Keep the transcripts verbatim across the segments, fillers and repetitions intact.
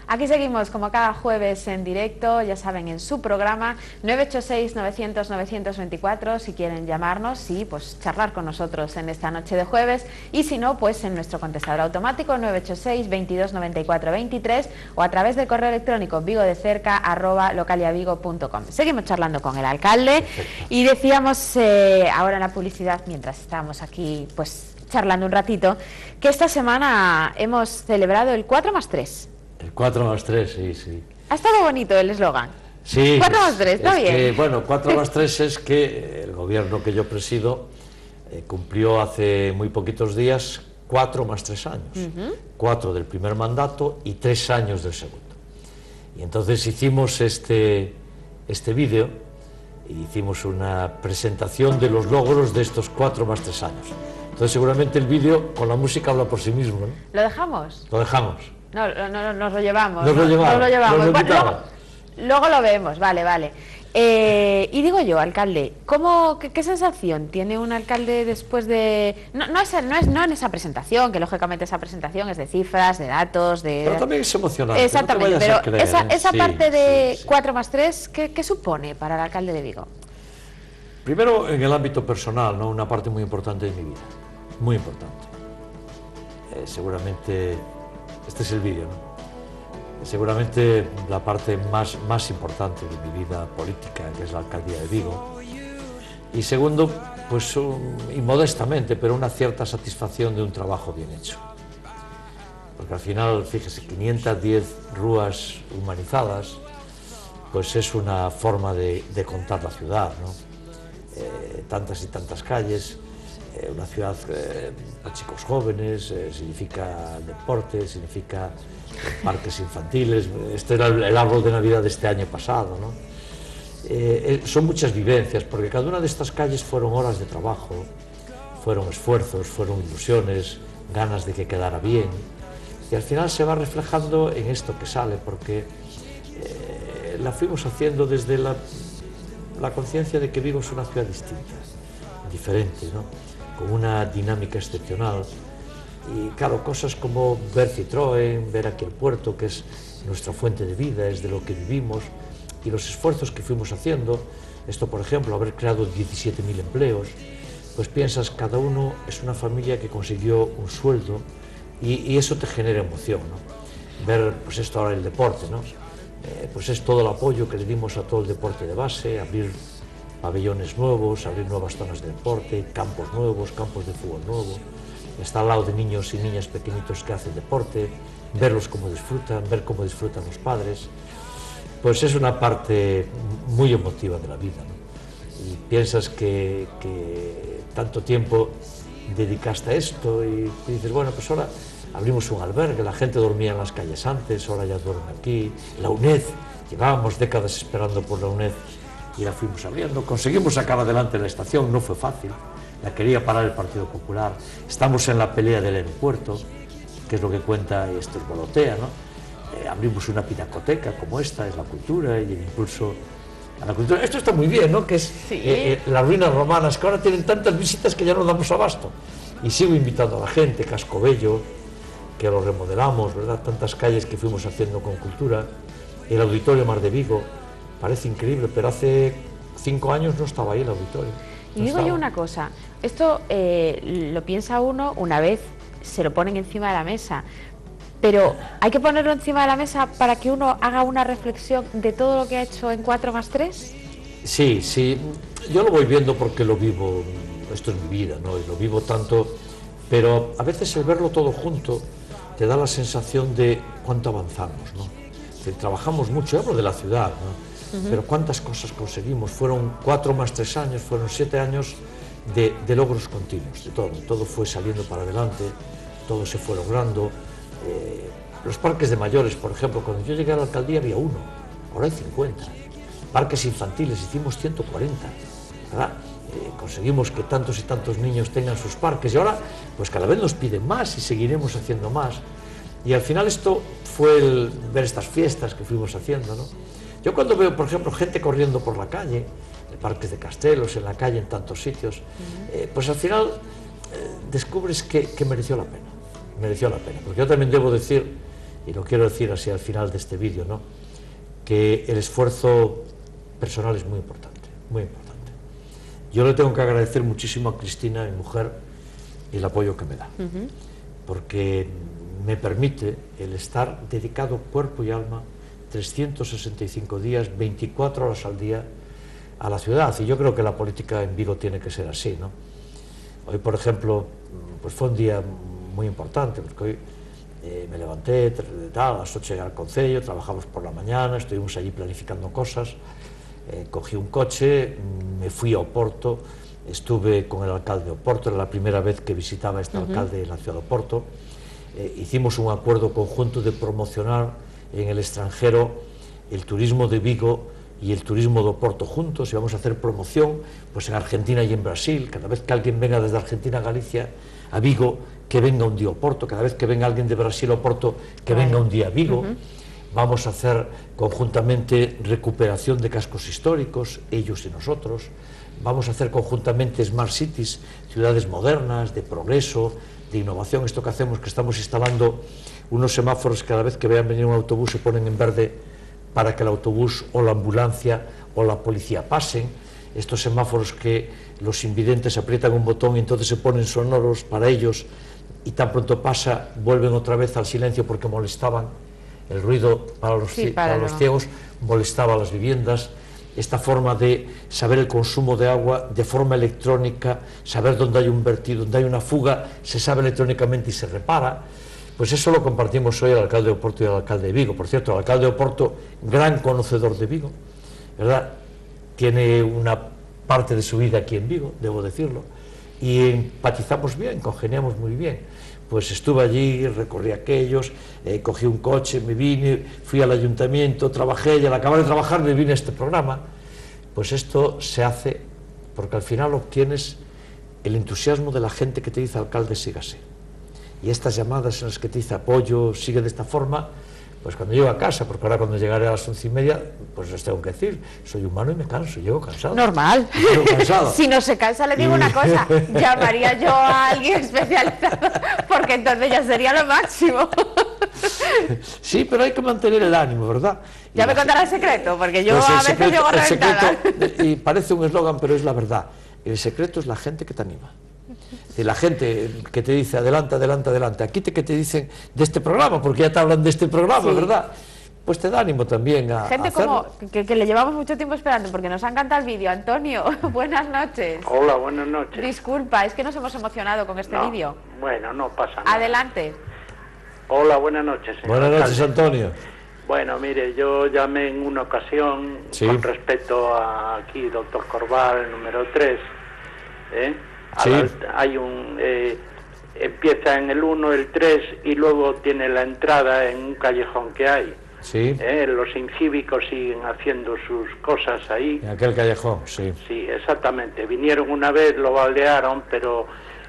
Aquí seguimos como cada jueves en directo, ya saben, en su programa nueve ocho seis, novecientos, novecientos veinticuatro, si quieren llamarnos y pues charlar con nosotros en esta noche de jueves, y si no, pues en nuestro contestador automático nueve ocho seis, veintidós, noventa y cuatro, veintitrés o a través del correo electrónico vigodecerca arroba localiavigo punto com. Seguimos charlando con el alcalde. Perfecto. Y decíamos eh, ahora en la publicidad, mientras estábamos aquí pues charlando un ratito, que esta semana hemos celebrado el cuatro más tres. El cuatro más tres, sí, sí. Ha estado bonito el eslogan. Sí. cuatro más tres, está bien. Que, bueno, cuatro más tres es que el gobierno que yo presido eh, cumplió hace muy poquitos días cuatro más tres años. Uh-huh. Cuatro del primer mandato y tres años del segundo. Y entonces hicimos este, este vídeo, hicimos una presentación de los logros de estos cuatro más tres años. Entonces seguramente el vídeo con la música habla por sí mismo, ¿no? ¿Lo dejamos? Lo dejamos. No, no, no, nos lo llevamos. Nos lo llevamos. Nos lo llevamos. Nos lo Bueno, luego, luego lo vemos, vale, vale. Eh, y digo yo, alcalde, ¿cómo, qué, qué sensación tiene un alcalde después de...? No, no, es, no es no en esa presentación, que lógicamente esa presentación es de cifras, de datos, de... Pero también es emocionante. Exactamente, no pero creer, esa, ¿eh? esa sí, parte de sí, sí. cuatro más tres, ¿qué, ¿qué supone para el alcalde de Vigo? Primero, en el ámbito personal, ¿no? Una parte muy importante de mi vida, muy importante. Eh, seguramente, este es el vídeo, ¿no? Seguramente la parte más, más importante de mi vida política, que es la alcaldía de Vigo. Y segundo, pues un, y modestamente, pero una cierta satisfacción de un trabajo bien hecho. Porque al final, fíjese, quinientas diez rúas humanizadas, pues es una forma de, de contar la ciudad, ¿no? Eh, tantas y tantas calles, eh, una ciudad eh, para chicos jóvenes, eh, significa deporte, significa parques infantiles. Este era el árbol de Navidad de este año pasado, ¿no? Eh, son muchas vivencias, porque cada una de estas calles fueron horas de trabajo, fueron esfuerzos, fueron ilusiones, ganas de que quedara bien, y al final se va reflejando en esto que sale, porque eh, la fuimos haciendo desde la, la conciencia de que Vigo es una ciudad distinta, diferente, ¿no? Con una dinámica excepcional. Y claro, cosas como ver Citroën, ver aquí el puerto, que es nuestra fuente de vida, es de lo que vivimos, y los esfuerzos que fuimos haciendo, esto por ejemplo, haber creado diecisiete mil empleos, pues piensas, cada uno es una familia que consiguió un sueldo, y, y eso te genera emoción, ¿no? Ver, pues esto ahora el deporte, ¿no? Eh, pues es todo el apoyo que le dimos a todo el deporte de base, abrir pabellones nuevos, abrir nuevas zonas de deporte, campos nuevos, campos de fútbol nuevo. Está al lado de niños y niñas pequeñitos que hacen deporte, verlos cómo disfrutan, ver cómo disfrutan los padres, pues es una parte muy emotiva de la vida, ¿no? Y piensas que, que tanto tiempo dedicaste a esto y, y dices, bueno, pues ahora abrimos un albergue, la gente dormía en las calles antes, ahora ya duerme aquí, la UNED, llevábamos décadas esperando por la UNED y la fuimos abriendo, conseguimos sacar adelante la estación, no fue fácil. La quería parar el Partido Popular. Estamos en la pelea del aeropuerto, que es lo que cuenta, y esto es Bolotea, ¿no? Eh, abrimos una pinacoteca como esta, es la cultura y el impulso a la cultura. Esto está muy bien, ¿no? Que es sí. eh, eh, las ruinas romanas, que ahora tienen tantas visitas que ya no damos abasto. Y sigo invitando a la gente, Cascobello, que lo remodelamos, ¿verdad? Tantas calles que fuimos haciendo con cultura. El Auditorio Mar de Vigo, parece increíble, pero hace cinco años no estaba ahí el auditorio. Y digo yo una cosa, esto eh, lo piensa uno una vez, se lo ponen encima de la mesa, pero hay que ponerlo encima de la mesa para que uno haga una reflexión de todo lo que ha hecho en cuatro más tres. Sí, sí, yo lo voy viendo porque lo vivo, esto es mi vida, ¿no? Y lo vivo tanto, pero a veces el verlo todo junto te da la sensación de cuánto avanzamos, ¿no? Que trabajamos mucho, yo hablo de la ciudad, ¿no? Uh-huh. Pero cuántas cosas conseguimos, fueron cuatro más tres años, fueron siete años de, de logros continuos, de todo, todo fue saliendo para adelante, todo se fue logrando. Eh, los parques de mayores, por ejemplo, cuando yo llegué a la alcaldía había uno, ahora hay cincuenta. Parques infantiles, hicimos ciento cuarenta, ¿verdad? Eh, conseguimos que tantos y tantos niños tengan sus parques y ahora pues cada vez nos piden más y seguiremos haciendo más. Y al final esto fue el ver estas fiestas que fuimos haciendo, ¿no? Yo cuando veo, por ejemplo, gente corriendo por la calle, en parques de Castelos, en la calle, en tantos sitios, eh, pues al final eh, descubres que, que mereció la pena, mereció la pena. Porque yo también debo decir y lo quiero decir así al final de este vídeo, ¿no?, que el esfuerzo personal es muy importante, muy importante. Yo le tengo que agradecer muchísimo a Cristina, mi mujer, el apoyo que me da, uh-huh. porque me permite el estar dedicado cuerpo y alma trescientos sesenta y cinco días, veinticuatro horas al día a la ciudad, y yo creo que la política en Vigo tiene que ser así, ¿no? Hoy, por ejemplo, pues fue un día muy importante, porque hoy eh, me levanté tal, a las ocho al concello, trabajamos por la mañana, estuvimos allí planificando cosas, eh, cogí un coche, me fui a Oporto, estuve con el alcalde de Oporto, era la primera vez que visitaba a este uh-huh. alcalde en la ciudad de Oporto, eh, hicimos un acuerdo conjunto de promocionar en el extranjero el turismo de Vigo y el turismo de Oporto juntos, y vamos a hacer promoción pues en Argentina y en Brasil. Cada vez que alguien venga desde Argentina a Galicia, a Vigo, que venga un día a Oporto, cada vez que venga alguien de Brasil a Oporto, que venga un día a Vigo. Uh-huh. Vamos a hacer conjuntamente recuperación de cascos históricos, ellos y nosotros. Vamos a hacer conjuntamente Smart Cities, ciudades modernas, de progreso, de innovación. Esto que hacemos, que estamos instalando unos semáforos que cada vez que vean venir un autobús se ponen en verde para que el autobús o la ambulancia o la policía pasen. Estos semáforos que los invidentes aprietan un botón y entonces se ponen sonoros para ellos, y tan pronto pasa vuelven otra vez al silencio porque molestaban. El ruido para los, sí, para para los ciegos molestaba a las viviendas. Esta forma de saber el consumo de agua de forma electrónica, saber dónde hay un vertido, dónde hay una fuga, se sabe electrónicamente y se repara. Pues eso lo compartimos hoy el alcalde de Oporto y el alcalde de Vigo. Por cierto, el alcalde de Oporto, gran conocedor de Vigo, ¿verdad? Tiene una parte de su vida aquí en Vigo, debo decirlo, y empatizamos bien, congeniamos muy bien. Pues estuve allí, recorrí aquellos, eh, cogí un coche, me vine, fui al ayuntamiento, trabajé, y al acabar de trabajar me vine a este programa. Pues esto se hace porque al final obtienes el entusiasmo de la gente que te dice: alcalde, sígase. Y estas llamadas en las que te dice apoyo, sigue de esta forma, pues cuando llego a casa, porque ahora cuando llegaré a las once y media, pues les tengo que decir, soy humano y me canso, llego cansado. Normal. Llego cansado. Si no se cansa, le digo y... una cosa, llamaría yo a alguien especializado, porque entonces ya sería lo máximo. Sí, pero hay que mantener el ánimo, ¿verdad? Y ya me contará el secreto, porque yo pues a veces secreto, llego reventada. Secreto, y parece un eslogan, pero es la verdad. El secreto es la gente que te anima. De la gente que te dice adelante, adelante, adelante. Aquí te, que te dicen de este programa, porque ya te hablan de este programa, sí, ¿verdad? Pues te da ánimo también a gente a como que, que le llevamos mucho tiempo esperando, porque nos ha encantado el vídeo. Antonio, buenas noches. Hola, buenas noches. Disculpa, es que nos hemos emocionado con este no, vídeo. Bueno, no pasa nada. Adelante. Hola, buenas noches, señor Buenas alcalde. noches, Antonio. Bueno, mire, yo llamé en una ocasión, sí, con respecto a aquí, doctor Corbal, el número tres, ¿eh? Sí. La, hay un eh, empieza en el uno, el tres, y luego tiene la entrada en un callejón que hay. Sí. ¿Eh? Los incívicos siguen haciendo sus cosas ahí. En aquel callejón, sí. Sí, exactamente. Vinieron una vez, lo baldearon, pero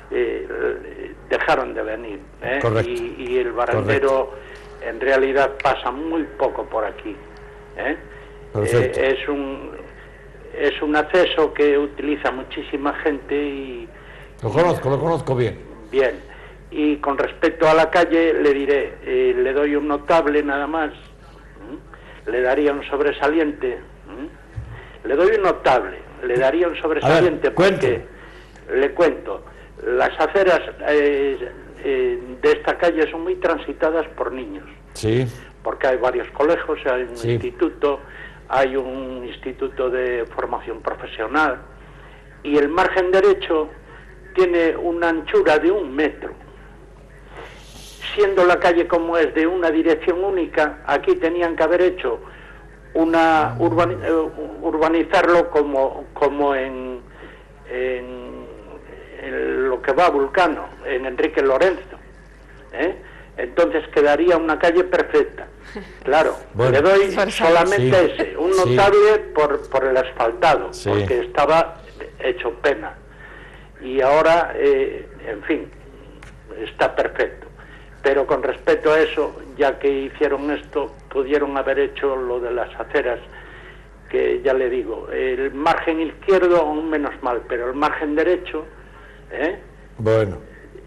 eh, dejaron de venir. ¿eh? Correcto. Y, y el barrendero en realidad pasa muy poco por aquí. ¿eh? Perfecto. Eh, es un es un acceso que utiliza muchísima gente y... Lo conozco, y, lo conozco bien. Bien. Y con respecto a la calle, le diré, eh, le doy un notable nada más, ¿m? Le daría un sobresaliente, ¿m? Le doy un notable, le daría un sobresaliente. A ver, porque, cuente. Le cuento, las aceras eh, eh, de esta calle son muy transitadas por niños. Sí. Porque hay varios colegios, hay un sí. instituto, hay un instituto de formación profesional, y el margen derecho tiene una anchura de un metro. Siendo la calle como es de una dirección única, aquí tenían que haber hecho una urban, urbanizarlo como como en, en, en lo que va a Vulcano, en Enrique Lorenzo, ¿eh? Entonces quedaría una calle perfecta. Claro, bueno, le doy solamente sí, ese, un notable sí. por, por el asfaltado, sí. porque estaba hecho pena. Y ahora, eh, en fin, está perfecto. Pero con respecto a eso, ya que hicieron esto, pudieron haber hecho lo de las aceras, que ya le digo, el margen izquierdo aún menos mal, pero el margen derecho, ¿eh? Bueno. Eh,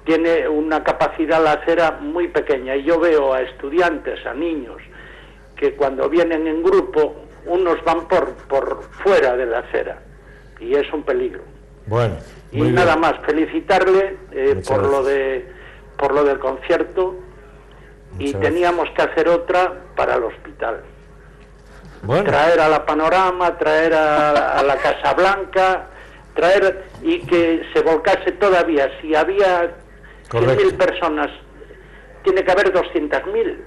tiene una capacidad la acera muy pequeña, y yo veo a estudiantes, a niños, que cuando vienen en grupo, unos van por, por fuera de la acera, y es un peligro. Bueno, y nada más, felicitarle eh, por lo de por lo del concierto. Muchas y gracias. Teníamos que hacer otra para el hospital. Bueno. Traer a la Panorama, traer a, a la Casa Blanca, traer y que se volcase todavía. Si había cien mil personas, tiene que haber doscientas mil.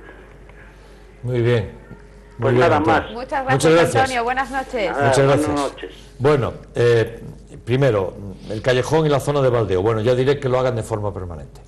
Muy bien. Muy pues bien, nada Antonio. más. Muchas gracias, Muchas gracias. Antonio. Buenas noches. Nada, Muchas gracias. Buenas noches. Bueno, eh, primero, el callejón y la zona de baldeo. Bueno, ya diré que lo hagan de forma permanente.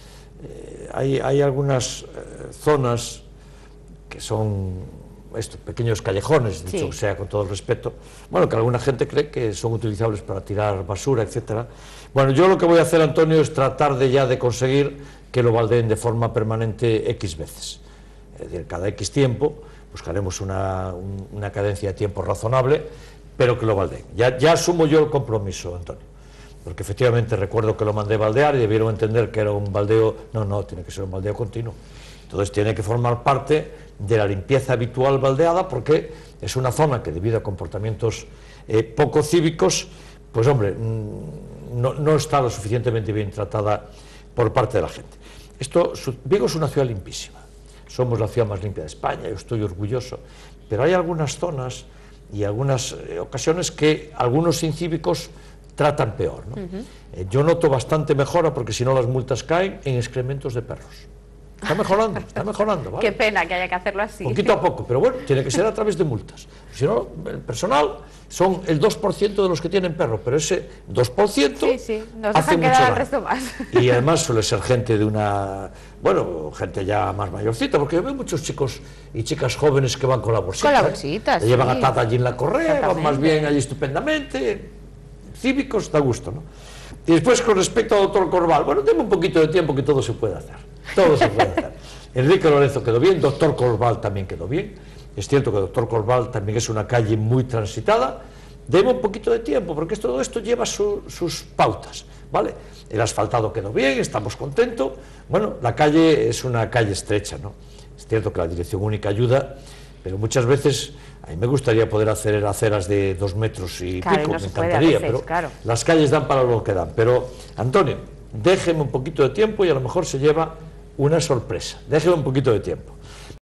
Eh, hay, hay algunas eh, zonas que son estos pequeños callejones, dicho sí. sea con todo el respeto, bueno, que alguna gente cree que son utilizables para tirar basura, etcétera. Bueno, yo lo que voy a hacer, Antonio, es tratar de ya de conseguir que lo baldeen de forma permanente X veces. Es decir, cada X tiempo buscaremos una, un, una cadencia de tiempo razonable, pero que lo baldeen. Ya, ya asumo yo el compromiso, Antonio, porque efectivamente recuerdo que lo mandé baldear y debieron entender que era un baldeo, no, no, tiene que ser un baldeo continuo. Entonces tiene que formar parte de la limpieza habitual baldeada, porque es una zona que, debido a comportamientos eh, poco cívicos, pues hombre, no, no está lo suficientemente bien tratada por parte de la gente. Esto, su, Vigo es una ciudad limpísima, somos la ciudad más limpia de España, yo estoy orgulloso, pero hay algunas zonas y algunas eh, ocasiones que algunos incívicos tratan peor, ¿no? Uh-huh. eh, yo noto bastante mejora, porque si no las multas caen en excrementos de perros. Está mejorando, está mejorando, ¿vale? Qué pena que haya que hacerlo así. Poquito a poco, pero bueno, tiene que ser a través de multas. Si no, el personal son el dos por ciento de los que tienen perro, pero ese dos por ciento sí, sí, nos hace dejan mucho quedar daño. al resto más. Y además suele ser gente de una, bueno, gente ya más mayorcita, porque yo veo muchos chicos y chicas jóvenes que van con la bolsita. Con la bolsita, ¿eh? sí. La llevan atada allí en la correa, van más bien allí estupendamente, cívicos, da gusto, ¿no? Y después, con respecto al doctor Corval, bueno, denme un poquito de tiempo, que todo se puede hacer, todo se puede hacer. Enrique Lorenzo quedó bien, doctor Corval también quedó bien. Es cierto que doctor Corval también es una calle muy transitada. Deme un poquito de tiempo, porque todo esto lleva su, sus pautas, ¿vale? El asfaltado quedó bien, estamos contentos. Bueno, la calle es una calle estrecha, ¿no? Es cierto que la dirección única ayuda, pero muchas veces a mí me gustaría poder hacer aceras de dos metros y claro, pico, y no me se puede encantaría, a veces, pero claro. Las calles dan para lo que dan. Pero, Antonio, déjeme un poquito de tiempo y a lo mejor se lleva una sorpresa. Déjeme un poquito de tiempo.